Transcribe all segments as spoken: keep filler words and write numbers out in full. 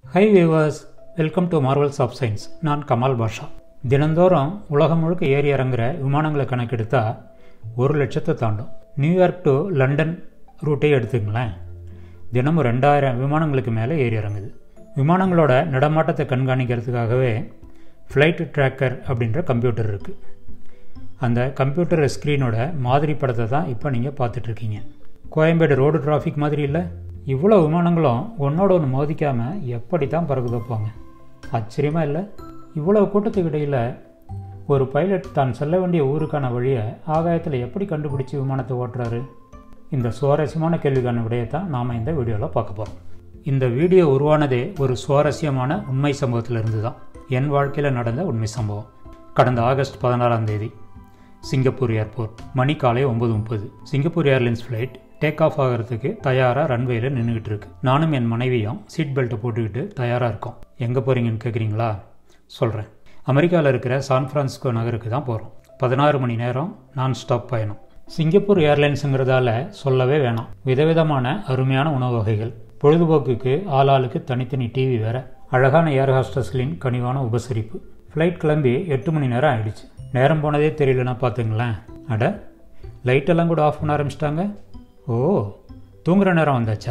Hi viewers, welcome to Marvels of Science. நான் கமால் பாஷா. தினந்தோறும் உலகம் முழுக்க ஏறி இறங்குற விமானங்களை கணக்கெடுத்தா ஒரு லட்சத்தை தாண்டும். New York to London ரூட்டே எடுத்துங்களேன். தினமும் ரெண்டாயிரம் விமானங்களுக்கு மேலே ஏறி இறங்குது. விமானங்களோட நடமாட்டத்தை கண்காணிக்கிறதுக்காகவே ஃப்ளைட் ட்ராக்கர் அப்படின்ற கம்ப்யூட்டர் இருக்குது. அந்த கம்ப்யூட்டர் ஸ்க்ரீனோட மாதிரி படத்தை தான் இப்போ நீங்கள் பார்த்துட்ருக்கீங்க. கோயம்பேடு ரோடு டிராஃபிக் மாதிரி இல்லை, இவ்வளோ விமானங்களும் ஒன்றோட ஒன்று மோதிக்காமல் எப்படி தான் பறகு வைப்பாங்க. ஆச்சரியமாக இல்லை? இவ்வளோ கூட்டத்துக்கு இடையில் ஒரு பைலட் தான் செல்ல வேண்டிய ஊருக்கான வழியை ஆகாயத்தில் எப்படி கண்டுபிடிச்சி விமானத்தை ஓட்டுறாரு? இந்த சுவாரஸ்யமான கேள்விக்கான விடையைத்தான் நாம் இந்த வீடியோவில் பார்க்க போகிறோம். இந்த வீடியோ உருவானதே ஒரு சுவாரஸ்யமான உண்மை சம்பவத்திலிருந்து தான். என் வாழ்க்கையில் நடந்த உண்மை சம்பவம். கடந்த ஆகஸ்ட் பதினாறாம் தேதி சிங்கப்பூர் ஏர்போர்ட். மணி காலை ஒம்பது முப்பது. Singapore airlines flight take off ஆகிறதுக்கு தயாராக ரன்வேயில் நின்றுக்கிட்டு இருக்கு. நானும் என் மனைவியும் சீட் பெல்ட்டை போட்டுக்கிட்டு தயாராக இருக்கோம். எங்கே போகிறீங்கன்னு கேட்குறீங்களா? சொல்கிறேன். அமெரிக்காவில் இருக்கிற சான் பிரான்சிஸ்கோ நகருக்கு தான் போகிறோம். பதினாறு மணி நேரம் நான் ஸ்டாப் பயணம். சிங்கப்பூர் ஏர்லைன்ஸுங்கிறதால சொல்லவே வேணாம். விதவிதமான அருமையான உணவு வகைகள், பொழுதுபோக்குக்கு ஆளாளுக்கு தனித்தனி டிவி வேற, அழகான ஏர் ஹாஸ்டஸ்களின் கனிவான உபசரிப்பு. ஃப்ளைட் கிளம்பி எட்டு மணி நேரம் ஆயிடுச்சு. நேரம் போனதே தெரியலன்னா பார்த்துங்களேன். அட, லைட்டெல்லாம் கூட ஆஃப் பண்ண ஆரம்பிச்சிட்டாங்க. ஓ, தூங்குகிற நேரம் வந்தாச்சா?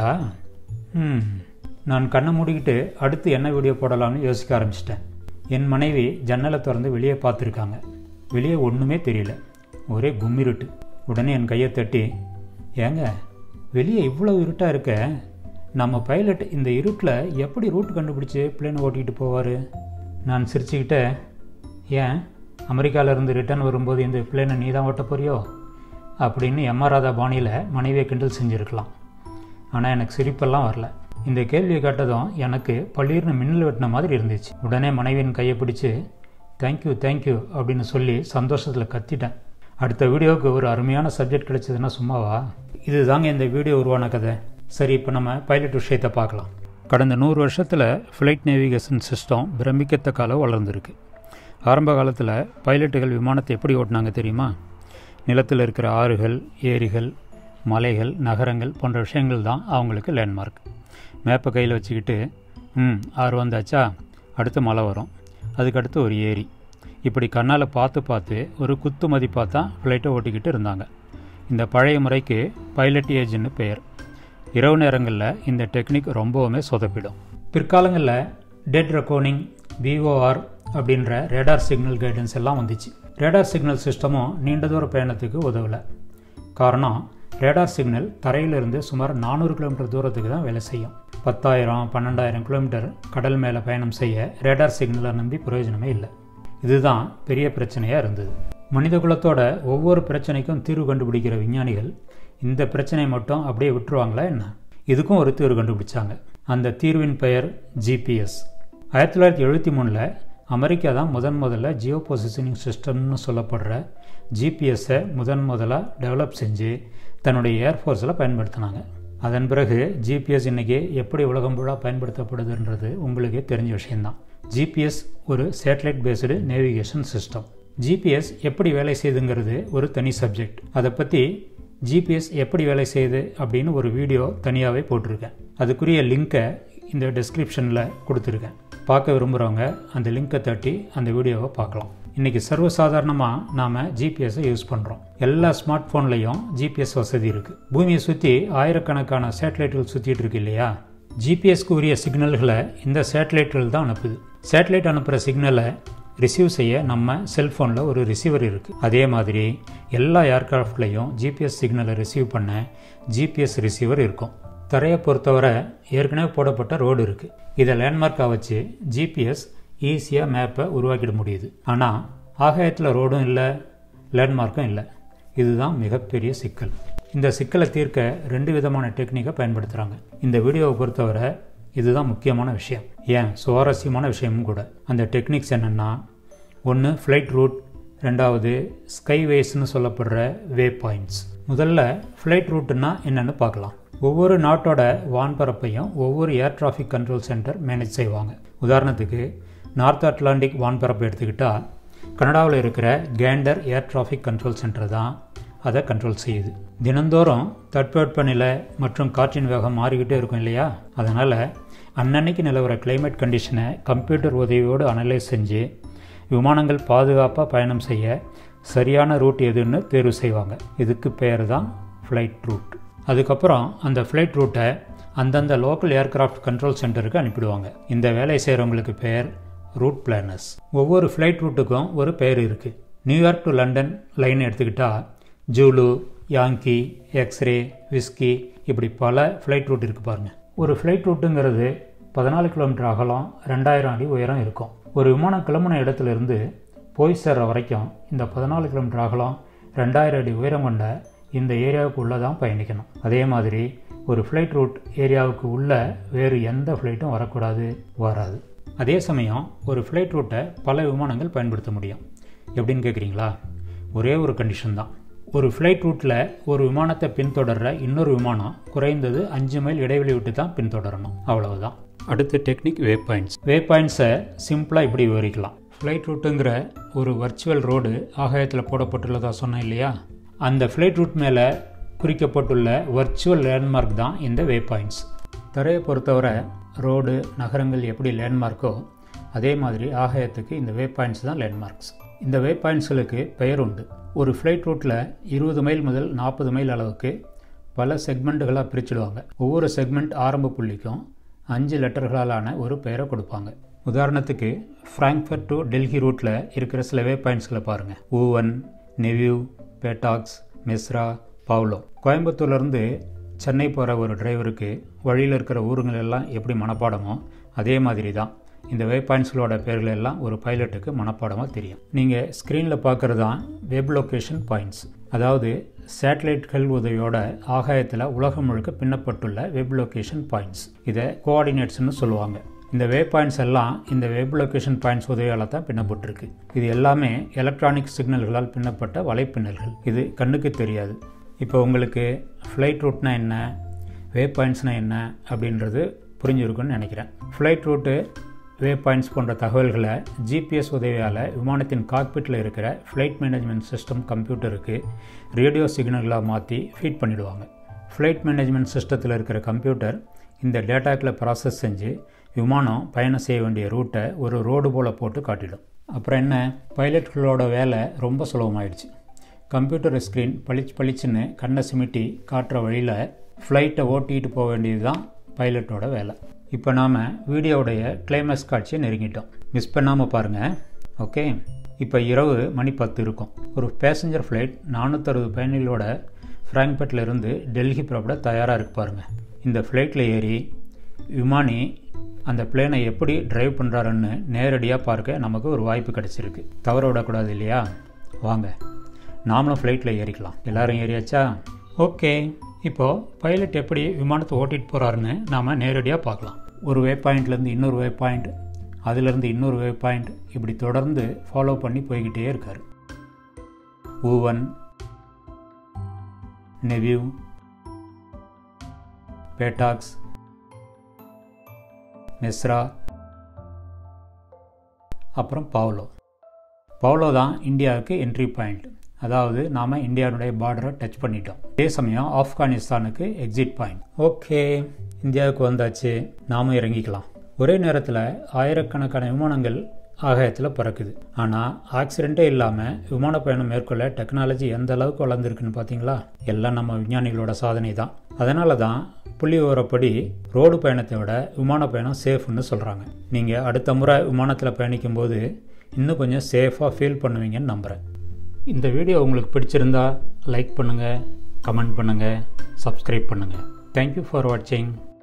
ம் நான் கண்ணை மூடிக்கிட்டு அடுத்து என்ன வீடியோ போடலாம்னு யோசிக்க ஆரம்பிச்சிட்டேன். என் மனைவி ஜன்னலை திறந்து வெளியே பார்த்துருக்காங்க. வெளியே ஒன்றுமே தெரியல, ஒரே கும்மிருட்டு. உடனே என் கையை தட்டி, ஏங்க வெளியே இவ்வளோ இருட்டாக இருக்க, நம்ம பைலட் இந்த இருட்டில் எப்படி ரூட் கண்டுபிடிச்சி பிளேன் ஓட்டிகிட்டு போவார்? நான் சிரிச்சுக்கிட்டே, ஏன் அமெரிக்காவிலேருந்து ரிட்டர்ன் வரும்போது இந்த பிளேனை நீ தான் ஓட்ட போறியோ அப்படின்னு எம்ஆராதா பாணியில் மனைவியை கிண்டல் செஞ்சுருக்கலாம். ஆனால் எனக்கு சிரிப்பெல்லாம் வரல. இந்த கேள்வியை கேட்டதும் எனக்கு பள்ளீர்னு மின்னல் வெட்டின மாதிரி இருந்துச்சு. உடனே மனைவியின் கையை பிடிச்சி தேங்க்யூ தேங்க்யூ அப்படின்னு சொல்லி சந்தோஷத்தில் கத்திட்டேன். அடுத்த வீடியோவுக்கு ஒரு அருமையான சப்ஜெக்ட் கிடைச்சதுன்னா சும்மாவா? இது தாங்க இந்த வீடியோ உருவான கதை. சரி, இப்போ நம்ம பைலட் விஷயத்தை பார்க்கலாம். கடந்த நூறு வருஷத்தில் ஃப்ளைட் நேவிகேஷன் சிஸ்டம் பிரமிக்கத்தக்க அளவு வளர்ந்துருக்கு. ஆரம்ப காலத்தில் பைலட்டுகள் விமானத்தை எப்படி ஓட்டினாங்க தெரியுமா? நிலத்தில் இருக்கிற ஆறுகள், ஏரிகள், மலைகள், நகரங்கள் போன்ற விஷயங்கள் தான் அவங்களுக்கு லேண்ட்மார்க். மேப்பை கையில் வச்சுக்கிட்டு, ம் ஆறு வந்தாச்சா, அடுத்து மலை வரும், அதுக்கடுத்து ஒரு ஏரி, இப்படி கண்ணால் பார்த்து பார்த்து ஒரு குத்து மதிப்பாக தான் ஃப்ளைட்டை ஓட்டிக்கிட்டு இருந்தாங்க. இந்த பழைய முறைக்கு பைலட் ஏஜ்னு பெயர். இரவு நேரங்களில் இந்த டெக்னிக் ரொம்பவுமே சொதப்பிடும். பிற்காலங்களில் டெட் ரெக்கார்டிங், விஓஆர் அப்படின்ற ரேடார் சிக்னல் கைடன்ஸ் எல்லாம் வந்துச்சு. ரேடார் சிக்னல் சிஸ்டமும் நீண்ட தூர பயணத்துக்கு உதவலை. காரணம், ரேடார் சிக்னல் தரையிலிருந்து சுமார் நானூறு கிலோமீட்டர் தூரத்துக்கு தான் வேலை செய்யும். பத்தாயிரம் பன்னெண்டாயிரம் கிலோமீட்டர் கடல் மேலே பயணம் செய்ய ரேடார் சிக்னலை நம்பி பிரயோஜனமே இல்லை. இதுதான் பெரிய பிரச்சனையாக இருந்தது. மனித குலத்தோட ஒவ்வொரு பிரச்சனைக்கும் தீர்வு கண்டுபிடிக்கிற விஞ்ஞானிகள் இந்த பிரச்சனையை மட்டும் அப்படியே விட்டுருவாங்களா என்ன? இதுக்கும் ஒரு தீர்வு கண்டுபிடிச்சாங்க. அந்த தீர்வின் பெயர் ஜிபிஎஸ். ஆயிரத்தி தொள்ளாயிரத்தி எழுபத்தி மூணில் அமெரிக்கா தான் முதன் முதல்ல ஜியோ பொசிஷனிங் சிஸ்டம்னு சொல்லப்படுற ஜிபிஎஸ்ஸை முதன் முதலாக டெவலப் செஞ்சு தன்னுடைய ஏர்ஃபோர்ஸில் பயன்படுத்தினாங்க. அதன் பிறகு ஜிபிஎஸ் இன்றைக்கி எப்படி உலகம் ஃபுல்லாக பயன்படுத்தப்படுதுன்றது உங்களுக்கே தெரிஞ்ச விஷயந்தான். ஜிபிஎஸ் ஒரு satellite based navigation system. GPS எப்படி வேலை செய்யுதுங்கிறது ஒரு தனி சப்ஜெக்ட். அதை பற்றி ஜிபிஎஸ் எப்படி வேலை செய்யுது அப்படின்னு ஒரு வீடியோ தனியாகவே போட்டிருக்கேன். அதுக்குரிய லிங்க்கை இந்த டிஸ்கிரிப்ஷனில் கொடுத்துருக்கேன். பார்க்க விரும்புகிறவங்க அந்த லிங்கை தட்டி அந்த வீடியோவை பார்க்கலாம். இன்றைக்கி சர்வசாதாரணமாக நாம் ஜிபிஎஸ்ஸை யூஸ் பண்ணுறோம். எல்லா ஸ்மார்ட் ஃபோன்லேயும் ஜிபிஎஸ் வசதி இருக்குது. பூமியை சுற்றி ஆயிரக்கணக்கான சேட்டலைட்டுகள் சுற்றிட்டு இருக்கு இல்லையா? ஜிபிஎஸ்க்கு உரிய சிக்னல்களை இந்த சேட்டலைட்டுகள் தான் அனுப்புது. சேட்டலைட் அனுப்புகிற சிக்னலை ரிசீவ் செய்ய நம்ம செல்ஃபோனில் ஒரு ரிசீவர் இருக்குது. அதே மாதிரி எல்லா ஏர்கிராஃப்ட்லேயும் ஜிபிஎஸ் சிக்னலை ரிசீவ் பண்ண ஜிபிஎஸ் ரிசீவர் இருக்கும். தரையை பொறுத்தவரை ஏற்கனவே போடப்பட்ட ரோடு இருக்குது. இதை லேண்ட்மார்க்காக வச்சு ஜிபிஎஸ் ஈஸியாக மேப்பை உருவாக்கிட முடியுது. ஆனால் ஆகாயத்தில் ரோடும் இல்லை, லேண்ட்மார்க்கும் இல்லை. இதுதான் மிகப்பெரிய சிக்கல். இந்த சிக்கலை தீர்க்க ரெண்டு விதமான டெக்னிக்கை பயன்படுத்துகிறாங்க. இந்த வீடியோவை பொறுத்தவரை இதுதான் முக்கியமான விஷயம், ஏன் சுவாரஸ்யமான விஷயமும் கூட. அந்த டெக்னிக்ஸ் என்னென்னா, ஒன்று ஃப்ளைட் ரூட், ரெண்டாவது ஸ்கைவேஸ்ன்னு சொல்லப்படுற வே பாயிண்ட்ஸ். முதல்ல ஃப்ளைட் ரூட்டுன்னா என்னென்னு பார்க்கலாம். ஒவ்வொரு நாட்டோட வான்பரப்பையும் ஒவ்வொரு air traffic control centre manage செய்வாங்க. உதாரணத்துக்கு நார்த் அட்லாண்டிக் வான்பரப்பை எடுத்துக்கிட்டால் கனடாவில் இருக்கிற Gander air traffic control centre தான் அதை கண்ட்ரோல் செய்யுது. தினந்தோறும் தட்பவெப்பநிலை மற்றும் காற்றின் வேகம் மாறிக்கிட்டே இருக்கும் இல்லையா? அதனால் அன்னன்னைக்கு நிலவர கிளைமேட் கண்டிஷனை கம்ப்யூட்டர் உதவியோடு அனலைஸ் செஞ்சு விமானங்கள் பாதுகாப்பாக பயணம் செய்ய சரியான ரூட் எதுன்னு தேர்வு செய்வாங்க. இதுக்கு பேர் தான் ஃப்ளைட் ரூட். அதுக்கப்புறம் அந்த ஃப்ளைட் ரூட்டை அந்தந்த லோக்கல் ஏர்கிராஃப்ட் கண்ட்ரோல் சென்டருக்கு அனுப்பிடுவாங்க. இந்த வேலை செய்கிறவங்களுக்கு பேர் ரூட் பிளானர்ஸ். ஒவ்வொரு ஃப்ளைட் ரூட்டுக்கும் ஒரு பேர் இருக்குது. நியூயார்க் டு லண்டன் லைன் எடுத்துக்கிட்டால் ஜூலு, யாங்கி, எக்ஸ்ரே, விஸ்கி இப்படி பல ஃப்ளைட் ரூட் இருக்குது பாருங்கள். ஒரு ஃப்ளைட் ரூட்டுங்கிறது பதினாலு கிலோமீட்டர் அகலம், ரெண்டாயிரம் அடி உயரம் இருக்கும். ஒரு விமானம் கிளம்புன இடத்துலேருந்து போய் சேர்ற வரைக்கும் இந்த பதினாலு கிலோமீட்டர் அகலம், ரெண்டாயிரம் அடி உயரம் கொண்ட இந்த ஏரியாவுக்கு உள்ளே தான் பயணிக்கணும். அதே மாதிரி ஒரு ஃப்ளைட் ரூட் ஏரியாவுக்கு உள்ளே வேறு எந்த ஃப்ளைட்டும் வரக்கூடாது, வராது. அதே சமயம் ஒரு ஃப்ளைட் ரூட்டை பல விமானங்கள் பயன்படுத்த முடியும். எப்படின்னு கேட்குறீங்களா? ஒரே ஒரு கண்டிஷன் தான். ஒரு ஃப்ளைட் ரூட்டில் ஒரு விமானத்தை பின்தொடர்ற இன்னொரு விமானம் குறைந்தது அஞ்சு மைல் இடைவெளி விட்டு தான் பின்தொடரணும். அவ்வளவுதான். அடுத்து டெக்னிக் வே பாயிண்ட்ஸ். வே பாயிண்ட்ஸை சிம்பிளாக இப்படி விவரிக்கலாம். ஃப்ளைட் ரூட்டுங்கிற ஒரு வர்ச்சுவல் ரோடு ஆகாயத்தில் போடப்பட்டுள்ளதா சொன்னேன் இல்லையா? அந்த ஃப்ளைட் ரூட் மேலே குறிக்கப்பட்டுள்ள வர்ச்சுவல் லேண்ட்மார்க் தான் இந்த வே பாயிண்ட்ஸ். தரையை பொறுத்தவரை ரோடு, நகரங்கள் எப்படி லேண்ட்மார்க்கோ அதே மாதிரி ஆகாயத்துக்கு இந்த வே பாயிண்ட்ஸ் தான் லேண்ட்மார்க்ஸ். இந்த வே பாயிண்ட்ஸ்களுக்கு பெயர் உண்டு. ஒரு ஃப்ளைட் ரூட்டில் இருபது மைல் முதல் நாற்பது மைல் அளவுக்கு பல செக்மெண்ட்டுகளாக பிரிச்சுடுவாங்க. ஒவ்வொரு செக்மெண்ட் ஆரம்ப புள்ளிக்கும் அஞ்சு லெட்டர்களாலான ஒரு பெயரை கொடுப்பாங்க. உதாரணத்துக்கு ஃப்ராங்க்ஃபர்ட் டு டெல்லி ரூட்டில் இருக்கிற சில வே பாயிண்ட்ஸ்களை பாருங்கள். ஊவன், நெவ்யூ, பேட்டாக்ஸ், மெஸ்ரா, பவுலோ. கோயம்புத்தூர்லேருந்து சென்னை போகிற ஒரு டிரைவருக்கு வழியில் இருக்கிற ஊருங்கள் எல்லாம் எப்படி மனப்பாடமோ அதே மாதிரி தான் இந்த வே பாயிண்ட்ஸ்களோட பேர்கள் எல்லாம் ஒரு பைலட்டுக்கு மனப்பாடமாக தெரியும். நீங்கள் ஸ்க்ரீனில் பார்க்குறது தான் வெப் லொக்கேஷன் பாயிண்ட்ஸ். அதாவது சேட்டலைட்கள் உதவியோட ஆகாயத்தில் உலகம் முழுக்க பின்னப்பட்டுள்ள வெப் லொக்கேஷன் பாயிண்ட்ஸ். இதை கோஆர்டினேட்ஸ்னு சொல்லுவாங்க. இந்த வே பாயிண்ட்ஸ் எல்லாம் இந்த வெப் லொக்கேஷன் பாயிண்ட்ஸ் உதவியால் தான் பின்னப்பட்டிருக்கு. இது எல்லாமே எலக்ட்ரானிக் சிக்னல்களால் பின்னப்பட்ட வலைப்பின்னல்கள். இது கண்ணுக்கு தெரியாது. இப்போ உங்களுக்கு ஃப்ளைட் ரூட்னா என்ன, வே பாயிண்ட்ஸ்னா என்ன அப்படின்றது புரிஞ்சிருக்குன்னு நினைக்கிறேன். ஃப்ளைட் ரூட்டு, வே பாயிண்ட்ஸ் போன்ற தகவல்களை ஜிபிஎஸ் உதவியால் விமானத்தின் காக்பிட்டில் இருக்கிற ஃப்ளைட் மேனேஜ்மெண்ட் சிஸ்டம் கம்ப்யூட்டருக்கு ரேடியோ சிக்னல்களாக மாற்றி ஃபீட் பண்ணிவிடுவாங்க. ஃப்ளைட் மேனேஜ்மெண்ட் சிஸ்டத்தில் இருக்கிற கம்ப்யூட்டர் இந்த டேட்டாக்களை ப்ராசஸ் செஞ்சு விமானம் பயணம் செய்ய வேண்டிய ரூட்டை ஒரு ரோடு போல் போட்டு காட்டிடும். அப்புறம் என்ன, பைலட்களோட வேலை ரொம்ப சுலபமாயிடுச்சு. கம்ப்யூட்டர் ஸ்க்ரீன் பளிச்சு பளிச்சுன்னு கண்ணை சிமிட்டி காட்டுற வழியில் ஃப்ளைட்டை ஓட்டிகிட்டு போக வேண்டியது தான் பைலட்டோட வேலை. இப்போ நாம் வீடியோவுடைய கிளைமேக்ஸ் காட்சியை நெருங்கிட்டோம். மிஸ் பண்ணாமல் பாருங்கள். ஓகே, இப்போ இரவு மணி பத்து இருக்கும். ஒரு பேசஞ்சர் ஃப்ளைட் நானூற்றறுபது பயணிகளோட ஃப்ராங்க்ஃபர்ட்டில் இருந்து டெல்லி புறப்பட தயாராக இருக்கு பாருங்கள். இந்த ஃப்ளைட்டில் ஏறி விமானி அந்த பிளேனை எப்படி டிரைவ் பண்ணுறாருன்னு நேரடியாக பார்க்க நமக்கு ஒரு வாய்ப்பு கிடச்சிருக்கு. தவற விடக்கூடாது இல்லையா? வாங்க நாமளும் ஃப்ளைட்டில் ஏறிக்கலாம். எல்லோரும் ஏறியாச்சா? ஓகே, இப்போது பைலட் எப்படி விமானத்தை ஓட்டிகிட்டு போகிறாருன்னு நாம் நேரடியாக பார்க்கலாம். ஒரு வே பாயிண்ட்லேருந்து இன்னொரு வே பாயிண்ட், அதிலேருந்து இன்னொரு வே பாயிண்ட், இப்படி தொடர்ந்து ஃபாலோ பண்ணி போய்கிட்டே இருக்கார். ஊவன், நெவ்யூ, பேட்டாக்ஸ், மெஸ்ரா, அப்புறம் பவுலோ. பவுலோ தான் இந்தியாவுக்கு என்ட்ரி பாயிண்ட். அதாவது நாம் இந்தியாவுடைய பார்டரை டச் பண்ணிட்டோம். அதே சமயம் ஆப்கானிஸ்தானுக்கு எக்ஸிட் பாயிண்ட். ஓகே, இந்தியாவுக்கு வந்தாச்சு, நாமும் இறங்கிக்கலாம். ஒரே நேரத்தில் ஆயிரக்கணக்கான விமானங்கள் ஆகாயத்தில் பறக்குது. ஆனால் ஆக்சிடெண்ட்டே இல்லாமல் விமான பயணம் மேற்கொள்ள டெக்னாலஜி எந்த அளவுக்கு வளர்ந்துருக்குன்னு பார்த்தீங்களா? எல்லாம் நம்ம விஞ்ஞானிகளோட சாதனை தான். அதனால தான் புள்ளி விவரப்படி ரோடு பயணத்தை விட விமான பயணம் சேஃப்னு சொல்கிறாங்க. நீங்கள் அடுத்த முறை விமானத்தில் பயணிக்கும் போது இன்னும் கொஞ்சம் சேஃபாக ஃபீல் பண்ணுவீங்கன்னு நம்புகிறேன். இந்த வீடியோ உங்களுக்கு பிடிச்சிருந்தா லைக் பண்ணுங்கள், கமெண்ட் பண்ணுங்கள், சப்ஸ்கிரைப் பண்ணுங்கள். தேங்க்யூ ஃபார் வாட்சிங்.